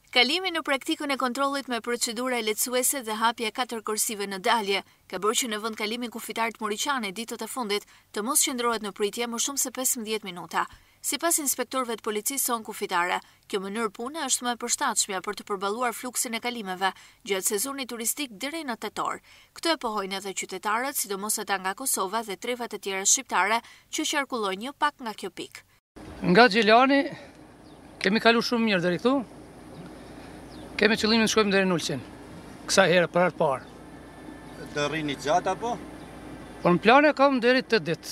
Kalimi në praktikën e kontrollit me procedura lehtësuese dhe hapja 4 kursive në dalje ka bërë që në vend kalimin kufitar të Muriqani ditët e fundit të mos qëndrohet në pritje më shumë se 15 minuta. Sipas inspektorëve të policisë son kufitare, kjo mënyrë pune është më e përshtatshme për të përballuar fluksin e kalimeve gjatë sezonit turistik deri në tetor. Këtë e pohojnë edhe qytetarët, sidomos ata nga Kosova dhe trevat e tjera shqiptare që qarkullojnë një pak nga kjo pikë. Nga Gjelani kemi kalu shumë mirë deri këtu. Kemi qëllimin të shkojmë deri në Ulqin. Kësaj herë për parë. Të rrini gjatë apo? Por në plane kam deri 8 ditë.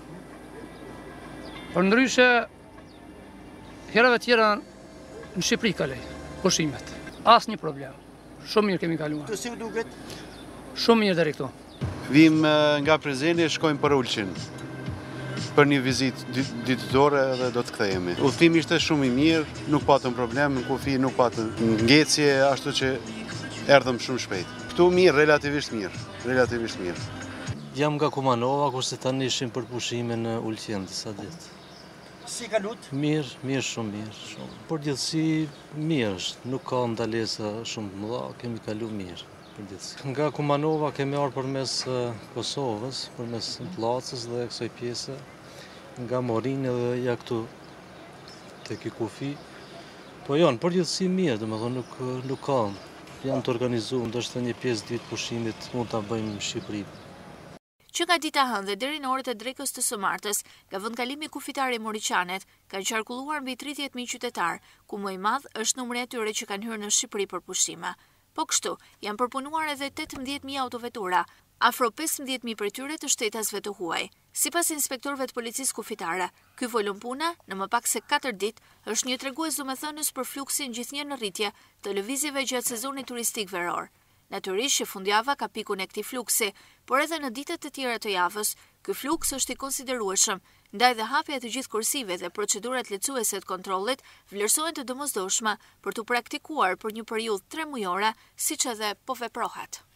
Por ndryshe herave tjera në Shqipëri kalej, pushimet. Asnjë problem. Shumë mirë kemi kaluar. Të si u duket? Shumë mirë deri këtu. Vim nga Prezeni, shkojmë për Ulqin. Për një vizitë ditëtore dhe do të kthehemi. Udhëtimi ishte shumë i mirë, nuk patëm problem, në kufi nuk patëm ngjecje, ashtu që erdhëm shumë shpejt. Këtu mirë, relativisht mirë. Jam nga Kumanova, kurse tani ishim për pushime në Ulqin disa ditë. Si kalut? Mirë, shumë mirë. Përgjithësi mirë është, nuk ka ndalesa shumë të mëdha, kemi kalu mirë. Nga Kumanova kemi ardhur përmes Kosovës, përmes Pllacës dhe kësaj pjese, nga Morin edhe ja këtu tek ky kufi. Po janë përgjithësi mirë, domethënë nuk ka. Janë të organizuar, ndoshta një pjesë ditë pushimit mund ta bëjmë në Shqipëri. Që nga dita hënë dhe deri në orët e drekës të së martës, nga vendkalimi kufitar i Muriqanit, kanë qarkulluar mbi 30.000 qytetar, ku më i madh është numri i atyre që kanë hyrë në Shqipëri për pushime. Po kështu, janë përpunuar edhe 18.000 autovetura, afro 15.000 për tyre të shtetasve të huaj. Sipas inspektorëve të policisë kufitare, ky volum pune, në më pak se 4 ditë, është një tregues domethënës për fluksin gjithnjë në rritje të lëvizjeve gjatë sezonit turistik veror. Natyrisht që fundjava ka pikun e këtij fluksi, por edhe në ditët e tjera të javës, ky fluks është i konsiderueshëm, ndaj dhe hapja e të gjithë kursive dhe procedurat lehtësuese të kontrollit vlerësohen të domosdoshme për të praktikuar për një periudhë 3 mujore, siç edhe po veprohet.